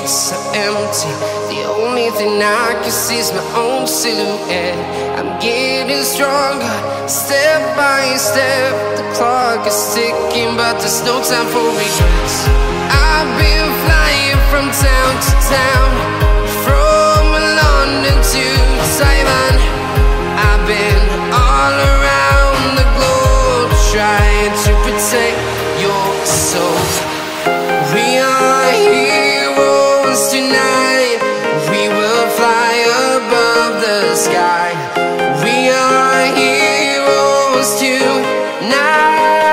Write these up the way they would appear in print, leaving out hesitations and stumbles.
streets are empty. The only thing I can see is my own silhouette. I'm getting stronger, step by step. The clock is ticking, but there's no time for regrets. I've been flying from town to town, from London to Taiwan. I've been all around the globe, trying to protect your soul. We are heroes tonight. We will fly above the sky. We are heroes tonight.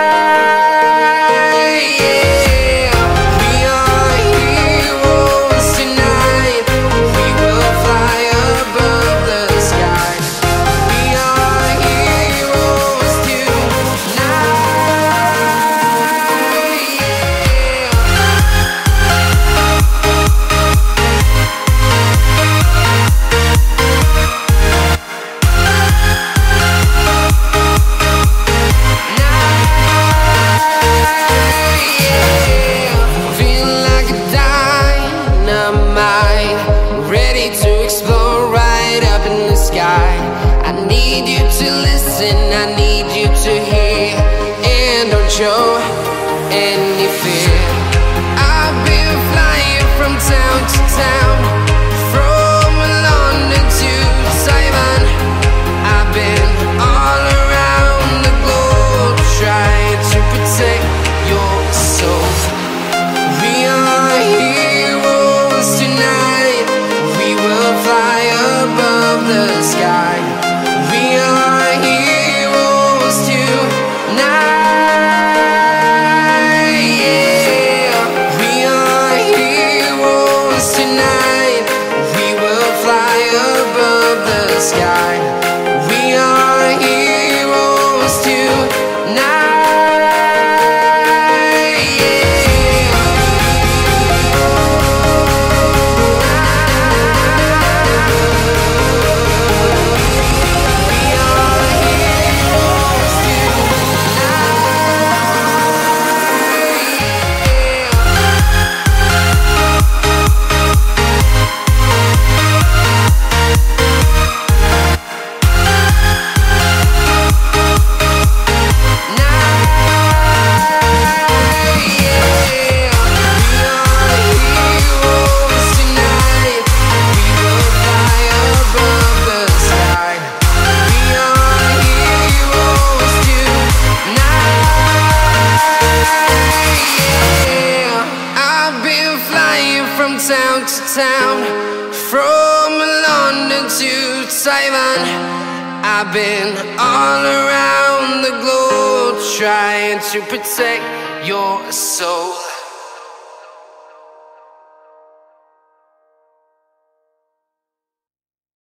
Yeah. We are heroes tonight. We will fly above the sky. We are heroes tonight. I need you to listen, I need you to hear, and don't show any fear. I've been flying from town to town, from London to Taiwan. I've been all around the globe, trying to protect your soul. We are heroes tonight. We will fly above the sky. We are heroes tonight. Yeah. We are heroes tonight. We will fly above the sky. We are heroes tonight. From town to town, from London to Taiwan. I've been all around the globe, trying to protect your soul.